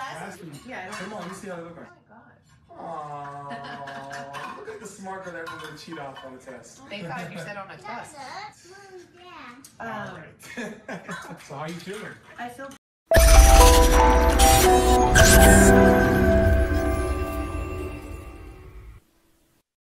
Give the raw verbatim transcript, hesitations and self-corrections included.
test? Yeah. Come on, let me see how they look like. Oh my god. Aww, look at the smart girl that everyone cheat off on the test. Thank God you said on a test. Um, Alright. So how you feeling? I feel